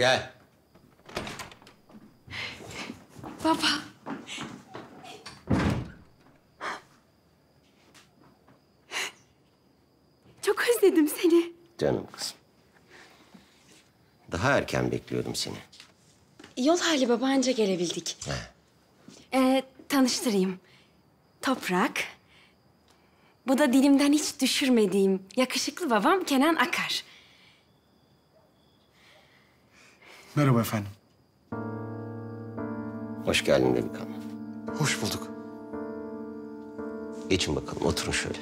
Gel. Baba. Çok özledim seni. Canım kızım. Daha erken bekliyordum seni. Yol hali baba, anca gelebildik. Tanıştırayım. Toprak. Bu da dilimden hiç düşürmediğim yakışıklı babam Kenan Akar. Merhaba efendim. Hoş geldin delikanlı. Hoş bulduk. Geçin bakalım, oturun şöyle.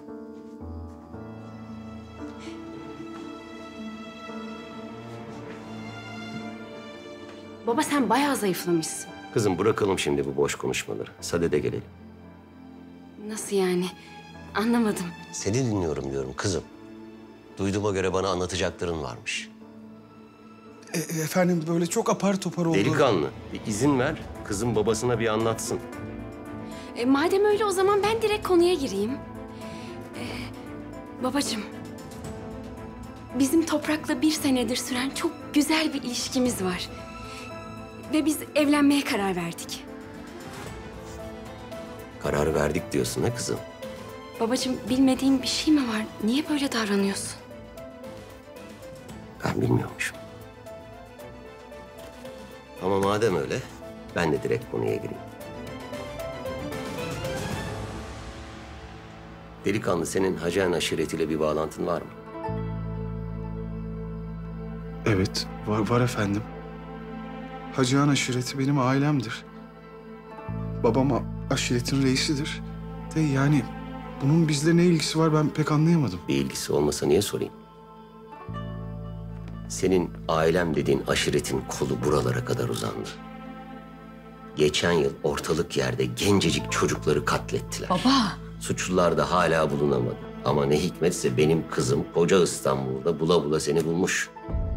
Baba sen bayağı zayıflamışsın. Kızım bırakalım şimdi bu boş konuşmaları. Sadede gelelim. Nasıl yani? Anlamadım. Seni dinliyorum diyorum kızım. Duyduğuma göre bana anlatacakların varmış. Efendim böyle çok apar topar oldu. Delikanlı, bir izin ver. Kızım babasına bir anlatsın. Madem öyle o zaman ben direkt konuya gireyim. Babacığım, bizim Toprak'la 1 senedir süren çok güzel bir ilişkimiz var. Ve biz evlenmeye karar verdik. Karar verdik diyorsun ha kızım? Babacığım, bilmediğin bir şey mi var? Niye böyle davranıyorsun? Ben bilmiyormuşum. Ama madem öyle, ben de direkt konuya gireyim. Delikanlı, senin Hacan aşiretiyle bir bağlantın var mı? Evet, var efendim. Hacıhan aşireti benim ailemdir. Babam aşiretin reisidir. De yani bunun bizle ne ilgisi var ben pek anlayamadım. Bir ilgisi olmasa niye sorayım? Senin ailem dediğin aşiretin kolu buralara kadar uzandı. Geçen yıl ortalık yerde gencecik çocukları katlettiler. Baba. Suçlular da hala bulunamadı. Ama ne hikmetse benim kızım koca İstanbul'da bula bula seni bulmuş.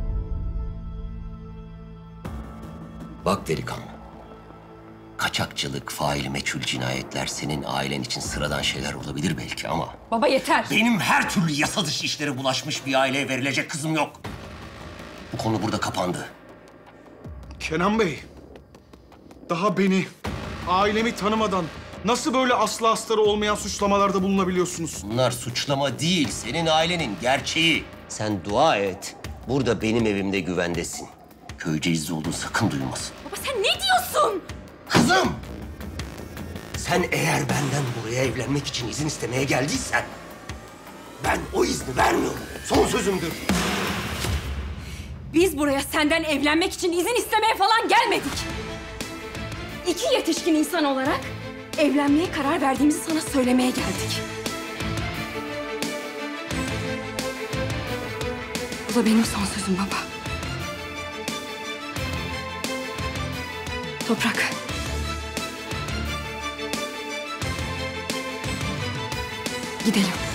Bak delikanlı. Kaçakçılık, faili meçhul cinayetler senin ailen için sıradan şeyler olabilir belki ama... Baba yeter. Benim her türlü yasa dışı işlere bulaşmış bir aileye verilecek kızım yok. Bu konu burada kapandı. Kenan Bey, daha beni, ailemi tanımadan nasıl böyle aslı astarı olmayan suçlamalarda bulunabiliyorsunuz? Bunlar suçlama değil, senin ailenin gerçeği. Sen dua et, burada benim evimde güvendesin. Köyce izli olduğunu sakın duymasın. Baba sen ne diyorsun? Kızım! Sen eğer benden buraya evlenmek için izin istemeye geldiysen... ben o izni vermiyorum. Son sözümdür. Biz buraya senden evlenmek için izin istemeye falan gelmedik. 2 yetişkin insan olarak evlenmeye karar verdiğimizi sana söylemeye geldik. Bu da benim son sözüm baba. Toprak. Gidelim.